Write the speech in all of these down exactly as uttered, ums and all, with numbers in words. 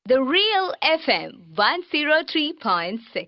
The Real F M one oh three point six.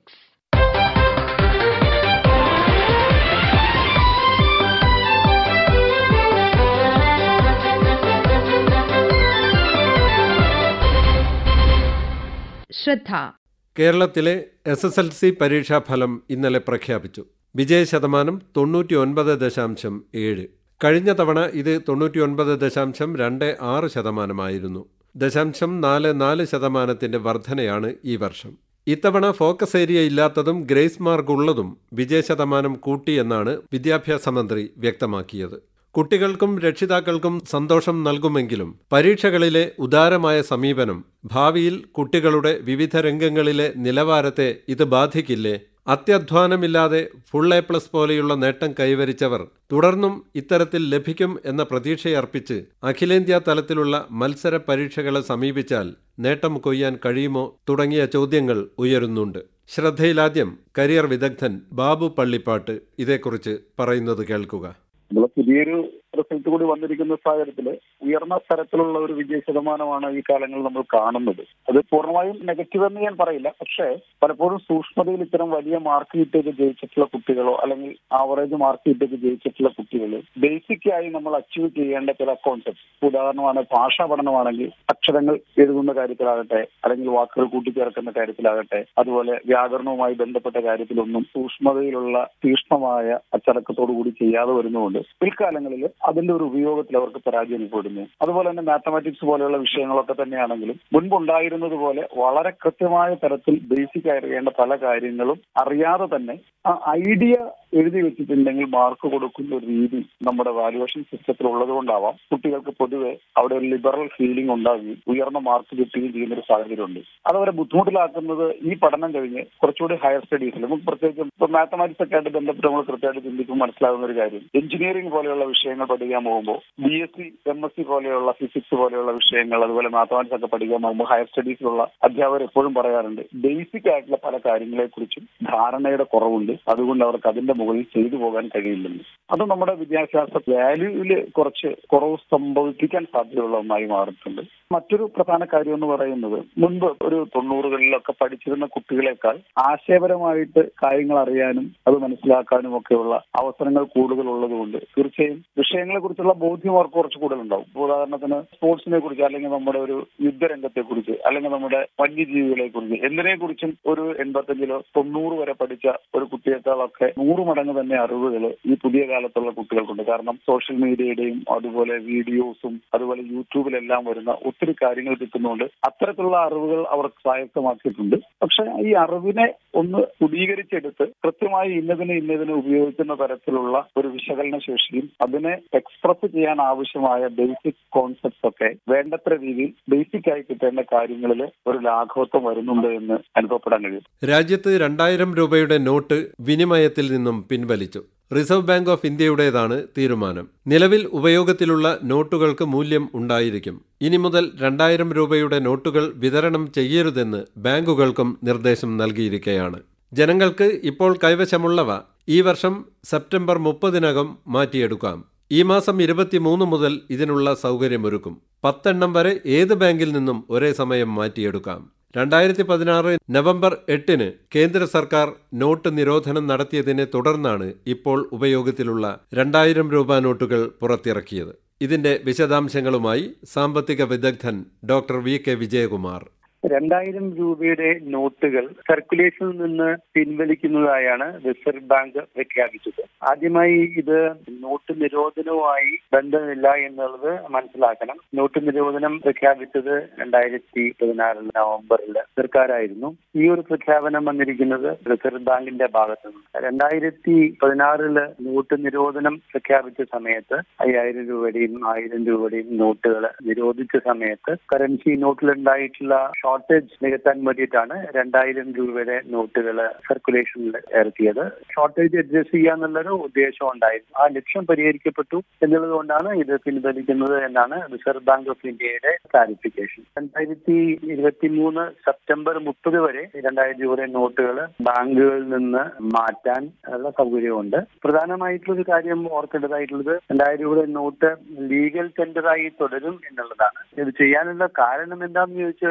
Sradha. കേരളത്തിലെ S S L C പരീക്ഷാഫലം ഇന്നലെ പ്രഖ്യാപിച്ചു. വിജയശതമാനം തൊണ്ണൂറ്റി ഒൻപത് ദശാംശം ഏഴ്. കഴിഞ്ഞ തവണ ഇത് തൊണ്ണൂറ്റി ഒൻപത് ദശാംശം രണ്ട് ആറ് ശതമാനമായിരുന്നു. ദശാംശം നാല് നാല് ശതമാനത്തിന്റെ വർധനയാണ് ഈ വർഷം. ഇത്തവണ ഫോക്കസ് ഏരിയ ഇല്ലാത്തതും ഗ്രേസ് മാർക്ക് ഉള്ളതും വിജയശതമാനം കൂട്ടിയെന്നാണ് വിദ്യാഭ്യാസ മന്ത്രി വ്യക്തമാക്കിയത്. കുട്ടികൾക്കും രക്ഷിതാക്കൾക്കും സന്തോഷം നൽകുമെങ്കിലും പരീക്ഷകളിലെ ഉദാരമായ സമീപനം ഭാവിയിൽ കുട്ടികളുടെ വിവിധ രംഗങ്ങളിലെ നിലവാരത്തെ ഇത് ബാധിക്കില്ലേ? അത്യധ്വാനമില്ലാതെ ഫുൾ എ പ്ലസ് പോലെയുള്ള നേട്ടം കൈവരിച്ചവർ തുടർന്നും ഇത്തരത്തിൽ ലഭിക്കും എന്ന പ്രതീക്ഷയർപ്പിച്ച് അഖിലേന്ത്യാ തലത്തിലുള്ള മത്സര പരീക്ഷകളെ സമീപിച്ചാൽ നേട്ടം കൊയ്യാൻ കഴിയുമോ തുടങ്ങിയ ചോദ്യങ്ങൾ ഉയരുന്നുണ്ട്. ശ്രദ്ധയിലാദ്യം കരിയർ വിദഗ്ധൻ ബാബു പള്ളിപ്പാട്ട് ഇതേക്കുറിച്ച് പറയുന്നത് കേൾക്കുക. നമ്മൾ പുതിയൊരു റിസൾട്ട് കൂടി വന്നിരിക്കുന്ന സാഹചര്യത്തിൽ ഉയർന്ന തരത്തിലുള്ള ഒരു വിജയ ശതമാനമാണ് ഈ കാലങ്ങളിൽ നമ്മൾ കാണുന്നത്. അത് പൂർണ്ണമായും നെഗറ്റീവ് എന്ന് ഞാൻ പറയില്ല. പക്ഷേ പലപ്പോഴും സൂക്ഷ്മതയിൽ ഇത്തരം വലിയ മാർക്ക് കിട്ടിയൊക്കെ ജയിച്ചിട്ടുള്ള കുട്ടികളോ അല്ലെങ്കിൽ ആവറേജ് മാർക്ക് കിട്ടിയൊക്കെ ജയിച്ചിട്ടുള്ള കുട്ടികൾ ബേസിക്കായി നമ്മൾ അച്ചീവ് ചെയ്യേണ്ട ചില കോൺസെപ്റ്റ്, ഉദാഹരണമാണ് ഭാഷാ പഠനമാണെങ്കിൽ അക്ഷരങ്ങൾ എഴുതുന്ന കാര്യത്തിലാകട്ടെ അല്ലെങ്കിൽ വാക്കുകൾ കൂട്ടിച്ചേർക്കുന്ന കാര്യത്തിലാകട്ടെ, അതുപോലെ വ്യാകരണവുമായി ബന്ധപ്പെട്ട കാര്യത്തിലൊന്നും സൂക്ഷ്മതയിലുള്ള തീക്ഷ്ണമായ അച്ചടക്കത്തോടു കൂടി ചെയ്യാതെ വരുന്നതുകൊണ്ട് പിൽക്കാലങ്ങളിൽ അതിന്റെ ഒരു ഉപയോഗത്തിൽ അവർക്ക് പരാജയം അനുഭവപ്പെടുന്നു. അതുപോലെ തന്നെ മാത്തമാറ്റിക്സ് പോലെയുള്ള വിഷയങ്ങളൊക്കെ തന്നെയാണെങ്കിലും മുൻപുണ്ടായിരുന്നത് പോലെ വളരെ കൃത്യമായ തരത്തിൽ ബേസിക് അറിയേണ്ട പല കാര്യങ്ങളും അറിയാതെ തന്നെ ആ ഐഡിയ എഴുതി വെച്ചിട്ടുണ്ടെങ്കിൽ മാർക്ക് കൊടുക്കുന്ന ഒരു രീതി നമ്മുടെ വാല്യുവേഷൻ സിസ്റ്റത്തിൽ ഉള്ളത് കൊണ്ടാവാം കുട്ടികൾക്ക് പൊതുവെ അവിടെ ഒരു ലിബറൽ ഫീലിംഗ് ഉണ്ടാവുകയും ഉയർന്ന മാർക്ക് കിട്ടുകയും ചെയ്യുന്ന ഒരു സാഹചര്യമുണ്ട്. അതവരെ ബുദ്ധിമുട്ടിലാക്കുന്നത് ഈ പഠനം കഴിഞ്ഞ് കുറച്ചുകൂടി ഹയർ സ്റ്റഡീസിൽ നമുക്ക് പ്രത്യേകിച്ച് ഇപ്പൊ മാത്തമാറ്റിക്സ് ഒക്കെ ആയിട്ട് ബന്ധപ്പെട്ട് നമ്മൾ കൃത്യമായിട്ട് ചിന്തിക്കുമ്പോൾ മനസ്സിലാകുന്ന ഒരു കാര്യം, എഞ്ചിനീയറിംഗ് പോലെയുള്ള വിഷയങ്ങൾ പഠിക്കാൻ പോകുമ്പോൾ B S C M S C പോലെയുള്ള ഫിസിക്സ് പോലെയുള്ള വിഷയങ്ങൾ അതുപോലെ മാത്തമാറ്റിക്സ് ഒക്കെ പഠിക്കാൻ പോകുമ്പോൾ ഹയർ സ്റ്റഡീസിലുള്ള അധ്യാപകർ എപ്പോഴും പറയാറുണ്ട് ബേസിക് ആയിട്ടുള്ള പല കാര്യങ്ങളെ കുറിച്ചും ധാരണയുടെ കുറവുണ്ട്, അതുകൊണ്ട് അവർക്ക് അതിന്റെ മുകളിൽ ചെയ്തു പോകാൻ കഴിയില്ലെന്ന്. അത് നമ്മുടെ വിദ്യാഭ്യാസ വാല്യൂവിൽ കുറച്ച് കുറവ് സംഭവിപ്പിക്കാൻ സാധ്യതയുള്ള ഒന്നായി മാറിയിട്ടുണ്ട്. മറ്റൊരു പ്രധാന കാര്യം എന്ന് പറയുന്നത് മുൻപ് ഒരു തൊണ്ണൂറുകളിലൊക്കെ പഠിച്ചിരുന്ന കുട്ടികളെക്കാൾ ആശയപരമായിട്ട് കാര്യങ്ങൾ അറിയാനും അത് മനസ്സിലാക്കാനും ഒക്കെയുള്ള അവസരങ്ങൾ കൂടുതൽ ഉള്ളതുകൊണ്ട് തീർച്ചയായും വിഷയങ്ങളെ കുറിച്ചുള്ള ബോധ്യം അവർക്ക് കുറച്ച് കൂടുതലുണ്ടാവും. ഉദാഹരണത്തിന് സ്പോർട്സിനെ കുറിച്ച് അല്ലെങ്കിൽ നമ്മുടെ ഒരു യുദ്ധരംഗത്തെ കുറിച്ച് അല്ലെങ്കിൽ നമ്മുടെ വന്യജീവികളെ കുറിച്ച് എന്തിനെ കുറിച്ചും ഒരു എൺപത്തഞ്ചിലോ തൊണ്ണൂറ് വരെ പഠിച്ച ഒരു കുട്ടിയേക്കാളൊക്കെ നൂറ് മടങ്ങ് തന്നെ അറിവുകൾ ഈ പുതിയ കാലത്തുള്ള കുട്ടികൾക്കുണ്ട്. കാരണം സോഷ്യൽ മീഡിയയുടെയും അതുപോലെ വീഡിയോസും അതുപോലെ യൂട്യൂബിലെല്ലാം വരുന്ന ഒത്തിരി കാര്യങ്ങൾ കിട്ടുന്നതുകൊണ്ട് അത്തരത്തിലുള്ള അറിവുകൾ അവർക്ക് സ്വായത്തമാക്കിയിട്ടുണ്ട്. പക്ഷെ ഈ അറിവിനെ ഒന്ന് ക്രോഡീകരിച്ചെടുത്ത് കൃത്യമായി ഇന്നതിന് ഇന്നതിന് ഉപയോഗിക്കുന്ന തരത്തിലുള്ള ഒരു വിശകലന ശേഷിയും അതിനെ എക്സ്പ്രസ് ചെയ്യാൻ ആവശ്യമായ ബേസിക് കോൺസെപ്റ്റ്സ് ഒക്കെ വേണ്ടത്ര രീതിയിൽ ബേസിക് ആയി കിട്ടേണ്ട കാര്യങ്ങളിൽ ഒരു ലാഘവത്വം വരുന്നുണ്ട് എന്ന് അനുഭവപ്പെടാൻ കഴിയും. രാജ്യത്ത് രണ്ടായിരം രൂപയുടെ നോട്ട് വിനിമയത്തിൽ നിന്നും പിൻവലിച്ചു. റിസർവ് ബാങ്ക് ഓഫ് ഇന്ത്യയുടേതാണ് തീരുമാനം. നിലവിൽ ഉപയോഗത്തിലുള്ള നോട്ടുകൾക്ക് മൂല്യം ഉണ്ടായിരിക്കും. ഇനി മുതൽ രണ്ടായിരം രൂപയുടെ നോട്ടുകൾ വിതരണം ചെയ്യരുതെന്ന് ബാങ്കുകൾക്കും നിർദ്ദേശം നൽകിയിരിക്കുകയാണ്. ജനങ്ങൾക്ക് ഇപ്പോൾ കൈവശമുള്ളവ ഈ വർഷം സെപ്റ്റംബർ മുപ്പതിനകം മാറ്റിയെടുക്കാം. ഈ മാസം ഇരുപത്തിമൂന്ന് മുതൽ ഇതിനുള്ള സൗകര്യമൊരുക്കും. പത്തെണ്ണം വരെ ഏത് ബാങ്കിൽ നിന്നും ഒരേ സമയം മാറ്റിയെടുക്കാം. രണ്ടായിരത്തി പതിനാറ് നവംബർ എട്ടിന് കേന്ദ്ര സർക്കാർ നോട്ട് നിരോധനം നടത്തിയതിനെ തുടർന്നാണ് ഇപ്പോൾ ഉപയോഗത്തിലുള്ള രണ്ടായിരം രൂപ നോട്ടുകൾ പുറത്തിറക്കിയത്. ഇതിന്റെ വിശദാംശങ്ങളുമായി സാമ്പത്തിക വിദഗ്ധൻ ഡോക്ടർ വി കെ വിജയകുമാർ. രണ്ടായിരം രൂപയുടെ നോട്ടുകൾ സർക്കുലേഷനിൽ നിന്ന് പിൻവലിക്കുന്നതായാണ് റിസർവ് ബാങ്ക് പ്രഖ്യാപിച്ചത്. ആദ്യമായി ഇത് നോട്ട് നിരോധനവുമായി ബന്ധമില്ല എന്നുള്ളത് മനസ്സിലാക്കണം. നോട്ട് നിരോധനം പ്രഖ്യാപിച്ചത് രണ്ടായിരത്തി പതിനാറ് നവംബറിൽ സർക്കാരായിരുന്നു. ഈ ഒരു പ്രഖ്യാപനം വന്നിരിക്കുന്നത് റിസർവ് ബാങ്കിന്റെ ഭാഗത്തു നിന്ന്. രണ്ടായിരത്തി പതിനാറില് നോട്ട് നിരോധനം പ്രഖ്യാപിച്ച സമയത്ത് അയ്യായിരം രൂപയുടെയും ആയിരം രൂപയുടെയും നോട്ടുകൾ നിരോധിച്ച സമയത്ത് കറൻസി നോട്ടിലുണ്ടായിട്ടുള്ള ഷോർട്ടേജ് നികത്താൻ വേണ്ടിയിട്ടാണ് രണ്ടായിരം രൂപയുടെ നോട്ടുകൾ സർക്കുലേഷനിൽ ഇറക്കിയത്. ഷോർട്ടേജ് അഡ്ജസ്റ്റ് ചെയ്യാന്നുള്ളൊരു ഉദ്ദേശം ഉണ്ടായിരുന്നു. ആ ലക്ഷ്യം പരിഹരിക്കപ്പെട്ടു എന്നുള്ളത് കൊണ്ടാണ് ഇത് പിൻവലിക്കുന്നത് എന്നാണ് റിസർവ് ബാങ്ക് ഓഫ് ഇന്ത്യയുടെ ക്ലാരിഫിക്കേഷൻ. രണ്ടായിരത്തി ഇരുപത്തി മൂന്ന് സെപ്റ്റംബർ മുപ്പത് വരെ രണ്ടായിരം രൂപയുടെ നോട്ടുകൾ ബാങ്കുകളിൽ നിന്ന് മാറ്റാൻ ഉള്ള സൗകര്യമുണ്ട്. പ്രധാനമായിട്ടുള്ളൊരു കാര്യം ഓർക്കേണ്ടതായിട്ടുള്ളത് രണ്ടായിരം രൂപയുടെ നോട്ട് ലീഗൽ ടെൻഡറായി തുടരും എന്നുള്ളതാണ്. ഇത് ചെയ്യാനുള്ള കാരണം എന്താണെന്ന് ചോദിച്ചു കഴിഞ്ഞാൽ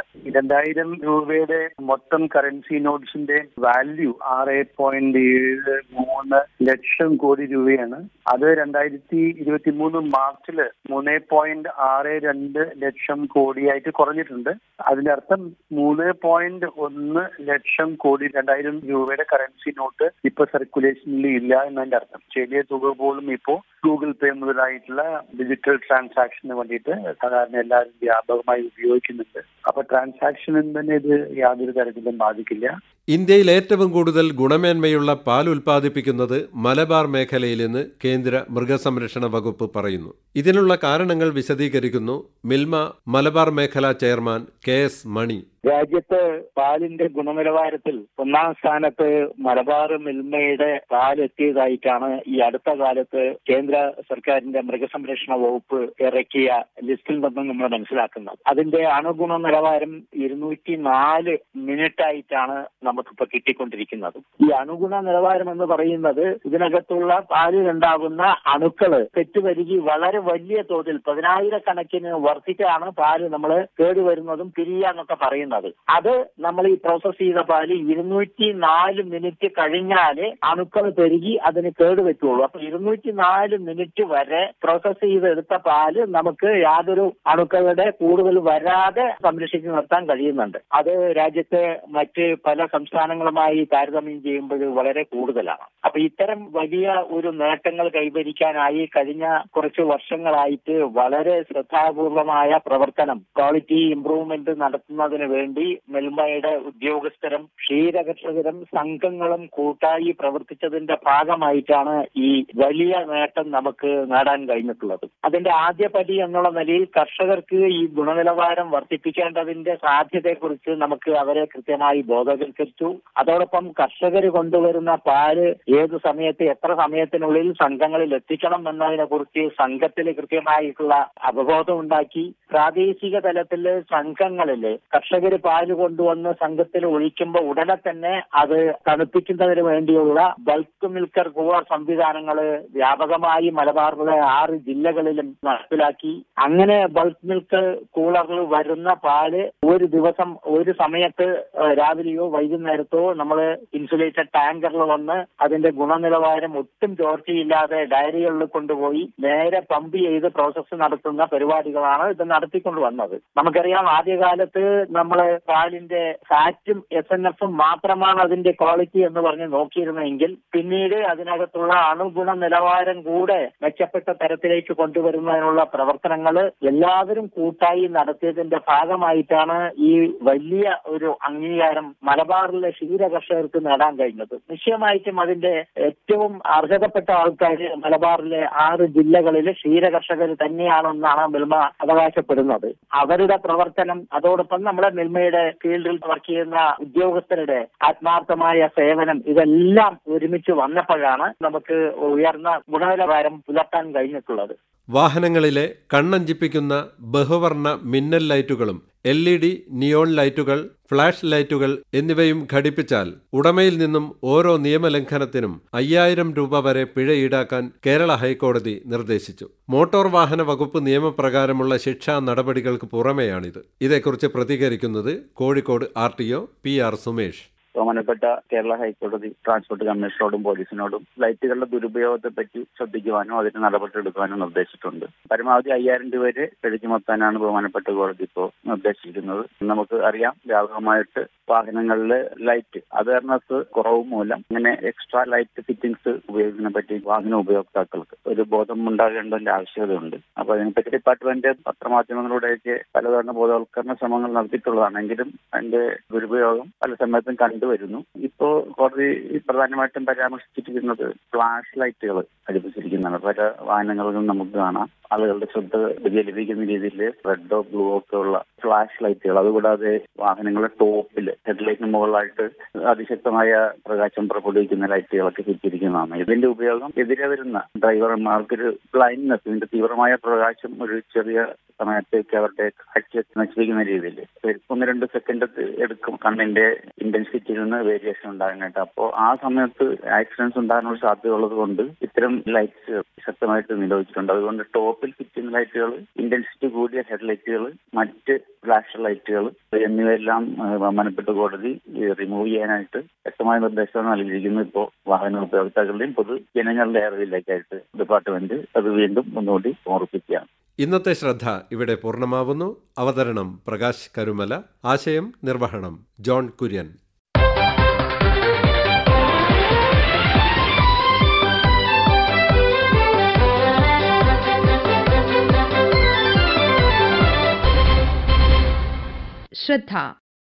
രണ്ടായിരം രൂപയുടെ മൊത്തം കറൻസി നോട്ട്സിന്റെ വാല്യൂ ആറ് പോയിന്റ് ഏഴ് മൂന്ന് ലക്ഷം കോടി രൂപയാണ്. അത് രണ്ടായിരത്തി ഇരുപത്തി മൂന്ന് മാർച്ചില് മൂന്ന് പോയിന്റ് ആറ് രണ്ട് ലക്ഷം കോടിയായിട്ട് കുറഞ്ഞിട്ടുണ്ട്. അതിന്റെ അർത്ഥം മൂന്ന് പോയിന്റ് ഒന്ന് ലക്ഷം കോടി രണ്ടായിരം രൂപയുടെ കറൻസി നോട്ട് ഇപ്പൊ സർക്കുലേഷനിൽ ഇല്ല എന്നതിന്റെ അർത്ഥം. ചെറിയ തുക പോലും ഇപ്പോ ഗൂഗിൾ പേ മുതലായിട്ടുള്ള ഡിജിറ്റൽ ട്രാൻസാക്ഷന് വേണ്ടിയിട്ട് സാധാരണ എല്ലാവരും വ്യാപകമായി ഉപയോഗിക്കുന്നുണ്ട്. അപ്പൊ ട്രാൻസാക്ഷനും തന്നെ ഇത് യാതൊരു തരത്തിലും ബാധിക്കില്ല. ഇന്ത്യയിൽ ഏറ്റവും കൂടുതൽ ഗുണമേന്മയുള്ള പാൽ ഉൽപ്പാദിപ്പിക്കുന്നത് മലബാർ മേഖലയിലെന്ന് കേന്ദ്ര മൃഗസംരക്ഷണ വകുപ്പ് പറയുന്നു. ഇതിനുള്ള കാരണങ്ങൾ വിശദീകരിക്കുന്നു മിൽമ മലബാർ മേഖലാ ചെയർമാൻ കെ എസ് മണി. രാജ്യത്ത് പാലിന്റെ ഗുണനിലവാരത്തിൽ ഒന്നാം സ്ഥാനത്ത് മലബാർ മിൽമയുടെ പാലെത്തിയതായിട്ടാണ് ഈ അടുത്ത കാലത്ത് കേന്ദ്ര സർക്കാരിന്റെ മൃഗസംരക്ഷണ വകുപ്പ് ഇറക്കിയ ലിസ്റ്റിൽ നിന്നും നമ്മൾ മനസ്സിലാക്കുന്നത്. അതിന്റെ അണുഗുണ നിലവാരം ഇരുന്നൂറ്റി നാല് മിനിറ്റ് ആയിട്ടാണ് നമുക്കിപ്പോ കിട്ടിക്കൊണ്ടിരിക്കുന്നത്. ഈ അണുഗുണ നിലവാരം എന്ന് പറയുന്നത് ഇതിനകത്തുള്ള പാലിലുണ്ടാകുന്ന അണുക്കള് തെറ്റുവരുകി വളരെ വലിയ തോതിൽ പതിനായിരക്കണക്കിന് വർദ്ധിച്ചാണ് പാല് നമ്മൾ കേടുവരുന്നതും പിരിയാന്നൊക്കെ പറയുന്നത്. അത് നമ്മൾ ഈ പ്രോസസ് ചെയ്ത പാല് ഇരുന്നൂറ്റി നാല് മിനിറ്റ് കഴിഞ്ഞാല് അണുക്കൾ പെരുകി അതിന് കേടുവെറ്റുള്ളൂ. അപ്പൊ ഇരുന്നൂറ്റി നാല് മിനിറ്റ് വരെ പ്രോസസ് ചെയ്തെടുത്ത പാല് നമുക്ക് യാതൊരു അണുക്കളുടെ കൂടുതൽ വരാതെ സംരക്ഷിച്ചു നിർത്താൻ കഴിയുന്നുണ്ട്. അത് രാജ്യത്തെ മറ്റ് പല സംസ്ഥാനങ്ങളുമായി താരതമ്യം ചെയ്യുമ്പോൾ വളരെ കൂടുതലാണ്. അപ്പൊ ഇത്തരം വലിയ ഒരു നേട്ടങ്ങൾ കൈവരിക്കാനായി കഴിഞ്ഞ കുറച്ച് വർഷങ്ങളായിട്ട് വളരെ ശ്രദ്ധാപൂർവമായ പ്രവർത്തനം, ക്വാളിറ്റി ഇംപ്രൂവ്മെന്റ് നടത്തുന്നതിന് വേണ്ടി മിൽമയുടെ ഉദ്യോഗസ്ഥരും ക്ഷീരകർഷകരും സംഘങ്ങളും കൂട്ടായി പ്രവർത്തിച്ചതിന്റെ ഭാഗമായിട്ടാണ് ഈ വലിയ നേട്ടം നമുക്ക് നേടാൻ കഴിഞ്ഞിട്ടുള്ളത്. അതിന്റെ ആദ്യ പടി എന്നുള്ള നിലയിൽ കർഷകർക്ക് ഈ ഗുണനിലവാരം വർദ്ധിപ്പിക്കേണ്ടതിന്റെ സാധ്യതയെക്കുറിച്ച് നമുക്ക് അവരെ കൃത്യമായി ബോധവൽക്കരിച്ചു. അതോടൊപ്പം കർഷകർ കൊണ്ടുവരുന്ന പാല് ഏത് സമയത്ത് എത്ര സമയത്തിനുള്ളിൽ സംഘങ്ങളിൽ എത്തിക്കണം എന്നതിനെ കുറിച്ച് സംഘത്തിൽ കൃത്യമായിട്ടുള്ള അവബോധം ഉണ്ടാക്കി. പ്രാദേശിക തലത്തില് സംഘങ്ങളില് കർഷകർ പാല് കൊണ്ടുവന്ന് സംഘത്തിൽ ഒഴിക്കുമ്പോൾ ഉടനെ തന്നെ അത് തണുപ്പിക്കുന്നതിന് വേണ്ടിയുള്ള ബൾക്ക് മിൽക്കർ കൂളർ സംവിധാനങ്ങൾ വ്യാപകമായി മലബാറിലെ ആറ് ജില്ലകളിലും നടപ്പിലാക്കി. അങ്ങനെ ബൾക്ക് മിൽക്ക് കൂളറിൽ വരുന്ന പാല് ഒരു ദിവസം ഒരു സമയത്ത് രാവിലെയോ വൈകുന്നേരത്തോ നമ്മൾ ഇൻസുലേറ്റഡ് ടാങ്കറിൽ വന്ന് അതിന്റെ ഗുണനിലവാരം ഒട്ടും ചോർച്ചയില്ലാതെ ഡയറികളിൽ കൊണ്ടുപോയി നേരെ പമ്പ് ചെയ്ത് പ്രോസസ്സ് നടത്തുന്ന പരിപാടികളാണ് ഇത് നടത്തിക്കൊണ്ട് വന്നത്. നമുക്കറിയാം, ആദ്യകാലത്ത് നമ്മള് പാലിന്റെ ഫാറ്റും എസ് എൻ എഫും മാത്രമാണ് അതിന്റെ ക്വാളിറ്റി എന്ന് പറഞ്ഞ് നോക്കിയിരുന്നെങ്കിൽ പിന്നീട് അതിനകത്തുള്ള അണുഗുണ നിലവാരം കൂടെ മെച്ചപ്പെട്ട തരത്തിലേക്ക് കൊണ്ടുവരുന്നതിനുള്ള പ്രവർത്തനങ്ങൾ എല്ലാവരും കൂട്ടായി നടത്തിയതിന്റെ ഭാഗമായിട്ടാണ് ഈ വലിയ ഒരു അംഗീകാരം മലബാറിലെ ക്ഷീര കർഷകർക്ക് നേടാൻ കഴിഞ്ഞത്. നിശ്ചയമായിട്ടും അതിന്റെ ഏറ്റവും അർഹതപ്പെട്ട ആൾക്കാർ മലബാറിലെ ആറ് ജില്ലകളിലെ ക്ഷീര കർഷകർ തന്നെയാണെന്നാണ് മിൽമ അവകാശപ്പെടുന്നത്. അവരുടെ പ്രവർത്തനം, അതോടൊപ്പം നമ്മുടെ മിൽമയുടെ ഫീൽഡിൽ വർക്ക് ചെയ്യുന്ന ഉദ്യോഗസ്ഥരുടെ ആത്മാർത്ഥമായ സേവനം, ഇതെല്ലാം ഒരുമിച്ച് വന്നപ്പോഴാണ് നമുക്ക് ഉയർന്ന ഗുണനിലവാരം പുലർത്താൻ കഴിഞ്ഞിട്ടുള്ളത്. വാഹനങ്ങളിലെ കണ്ണഞ്ചിപ്പിക്കുന്ന ബഹുവർണ്ണ മിന്നൽ ലൈറ്റുകളും എൽ ഇ ഡി നിയോൺ ലൈറ്റുകൾ, ഫ്ലാഷ് ലൈറ്റുകൾ എന്നിവയും ഘടിപ്പിച്ചാൽ ഉടമയിൽ നിന്നും ഓരോ നിയമലംഘനത്തിനും അയ്യായിരം രൂപ വരെ പിഴ ഈടാക്കാൻ കേരള ഹൈക്കോടതി നിർദ്ദേശിച്ചു. മോട്ടോർ വാഹന വകുപ്പ് നിയമപ്രകാരമുള്ള ശിക്ഷാ നടപടികൾക്ക് പുറമെയാണിത്. ഇതേക്കുറിച്ച് പ്രതികരിക്കുന്നത് Kozhikode R T O P R Sumesh. ബഹുമാനപ്പെട്ട കേരള ഹൈക്കോടതി ട്രാൻസ്പോർട്ട് കമ്മീഷണറോടും പോലീസിനോടും ലൈറ്റുകളുടെ ദുരുപയോഗത്തെ പറ്റി ശ്രദ്ധിക്കുവാനും അതിന് നടപടിയെടുക്കുവാനും നിർദ്ദേശിച്ചിട്ടുണ്ട്. പരമാവധി അയ്യായിരം രൂപ വരെ പിഴ ചുമത്താനാണ് ബഹുമാനപ്പെട്ട കോടതി ഇപ്പോൾ നിർദ്ദേശിച്ചിരിക്കുന്നത്. നമുക്ക് അറിയാം, വ്യാപകമായിട്ട് വാഹനങ്ങളിലെ ലൈറ്റ് അവയർനെസ് കുറവ് മൂലം ഇങ്ങനെ എക്സ്ട്രാ ലൈറ്റ് ഫിറ്റിംഗ്സ് ഉപയോഗിക്കുന്നതിനെ പറ്റി വാഹന ഉപയോക്താക്കൾക്ക് ഒരു ബോധം ഉണ്ടാകേണ്ടതിന്റെ ആവശ്യകതയുണ്ട്. അപ്പൊ അതിനെപ്പറ്റി ഡിപ്പാർട്ട്മെന്റ് പത്രമാധ്യമങ്ങളിലൂടെയൊക്കെ പലതവണ ബോധവൽക്കരണ ശ്രമങ്ങൾ നടത്തിയിട്ടുള്ളതാണെങ്കിലും അതിന്റെ ദുരുപയോഗം പല സമയത്തും കണ്ടുവരുന്നു. ഇപ്പോ കോടതി പ്രധാനമായിട്ടും പരാമർശിച്ചിരിക്കുന്നത് ഫ്ലാഷ് ലൈറ്റുകൾ ഘടിപ്പിച്ചിരിക്കുന്നതാണ്. പല വാഹനങ്ങളിലും നമുക്ക് കാണാം ആളുകളുടെ ശ്രദ്ധ വ്യതിചലിപ്പിക്കുന്ന രീതിയിൽ റെഡോ ബ്ലൂ ഒക്കെ ഉള്ള ഫ്ലാഷ് ലൈറ്റുകൾ. അതുകൂടാതെ വാഹനങ്ങളുടെ ടോപ്പിൽ ഹെഡ്ലൈറ്റിന് മുകളിലായിട്ട് അതിശക്തമായ പ്രകാശം പുറപ്പെടുവിക്കുന്ന ലൈറ്റുകളൊക്കെ ചുറ്റിരിക്കുന്നതാണ്. ഇതിന്റെ ഉപയോഗം എതിരെ വരുന്ന ഡ്രൈവർമാർക്കൊരു ബ്ലൈൻഡ്നെസ്, ഇതിന്റെ തീവ്രമായ പ്രകാശം ഒരു ചെറിയ സമയത്തേക്ക് അവരുടെ കാഴ്ച നശിപ്പിക്കുന്ന രീതിയിൽ ഒന്ന് രണ്ട് സെക്കൻഡ് എടുക്കും കണ്ണിന്റെ ഇന്റൻസിറ്റിയിൽ നിന്ന് വേരിയേഷൻ ഉണ്ടാകാനായിട്ട്. അപ്പോൾ ആ സമയത്ത് ആക്സിഡൻസ് ഉണ്ടാകാനുള്ള സാധ്യത ഉള്ളത് കൊണ്ട് ഇത്തരം ലൈറ്റ്സ് ശക്തമായിട്ട് നിരോധിച്ചിട്ടുണ്ട്. അതുകൊണ്ട് ടോപ്പ് ടോപ്പിൽ ഫിറ്റ് ചെയ്യുന്ന ലൈറ്റുകൾ, ഇന്റൻസിറ്റി കൂടിയ ഹെഡ്ലൈറ്റുകൾ, മറ്റ് ഫ്ലാഷ് ലൈറ്റുകൾ എന്നിവയെല്ലാം ബഹുമാനപ്പെട്ട കോടതി റിമൂവ് ചെയ്യാനായിട്ട് വ്യക്തമായ നിർദ്ദേശം നൽകിയിരിക്കുന്നു. ഇപ്പോൾ വാഹന ഉപയോക്താക്കളുടെയും പൊതുജനങ്ങളുടെ അറിവിലേക്കായിട്ട് ഡിപ്പാർട്ട്മെന്റ് അത് വീണ്ടും ഒന്നുകൂടി ഓർപ്പിക്കുകയാണ്. ഇന്നത്തെ ശ്രദ്ധ ഇവിടെ പൂർണ്ണമാവുന്നു. അവതരണം പ്രകാശ് കരുമല, ആശയം നിർവഹണം ജോൺ കുര്യൻ. Sradha.